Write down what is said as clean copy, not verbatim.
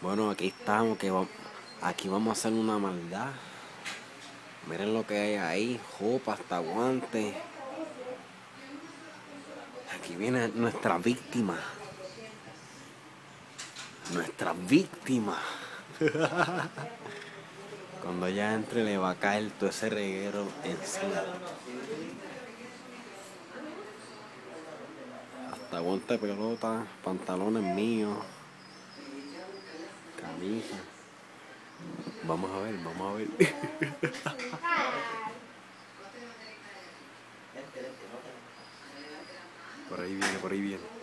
Bueno, aquí estamos, aquí vamos a hacer una maldad. Miren lo que hay ahí, jopa, hasta guantes. Aquí viene nuestra víctima. Nuestra víctima. Cuando ella entre le va a caer todo ese reguero encima. Hasta guante de pelota, pantalones míos, camisa. Vamos a ver, vamos a ver. Por ahí viene, por ahí viene.